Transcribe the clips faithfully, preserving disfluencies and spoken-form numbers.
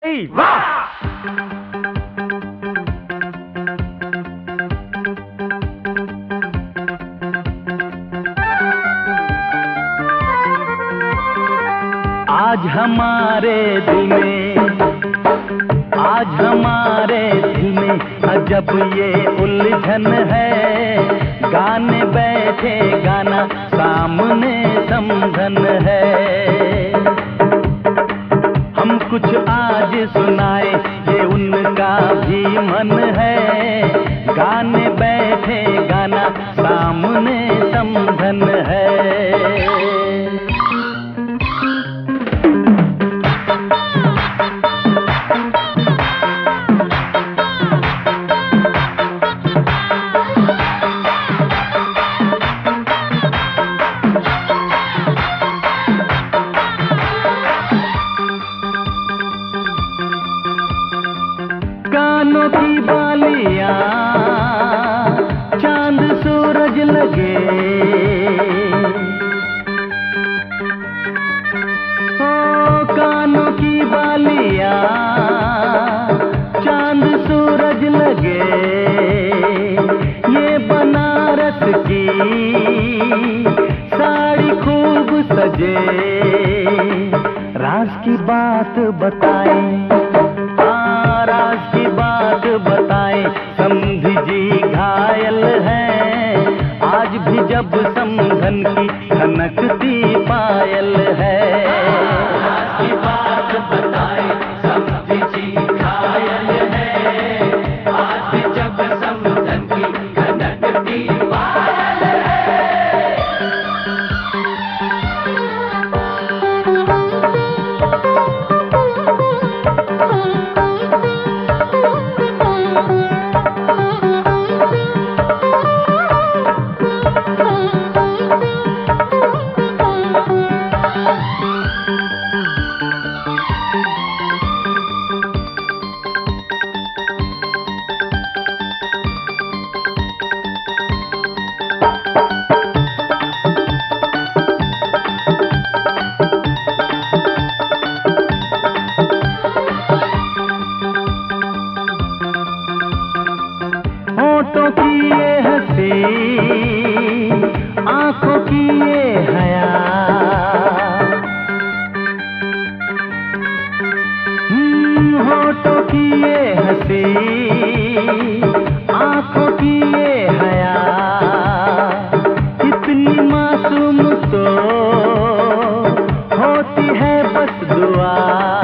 आज हमारे दिल में, आज हमारे दिल में अजब ये उलझन है। गाने बैठे गाना सामने समझन है। हम कुछ आज सुनाए ये उनका भी मन है। गाने बैठे गाना सामने समझन है। कानों की बालियां चांद सूरज लगे, ओ कानों की बालियां चांद सूरज लगे। ये बनारस की साड़ी खूब सजे। राज की बात बताएं, राज की बात बताएं, समधी जी घायल हैं। आज भी जब समधन की खनकती पायल है। राज की बात बताएं, समधी जी घायल हैं। आज भी जब समधन की खनकती पायल है। होठों की ये हंसी, आंखों की ये हया, हम्म होठों की ये हंसी, आंखों की ये हया। इतनी मासूम तो होती है बस दुआ।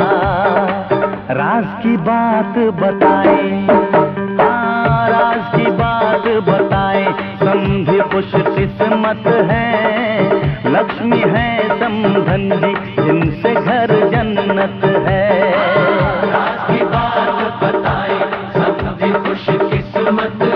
राज की बात बताएं, राज की बात बताएं, समधी खुश किस्मत है। लक्ष्मी है समधन जी जिनसे घर जन्नत है। राज की बात बताएं, समधी खुश किस्मत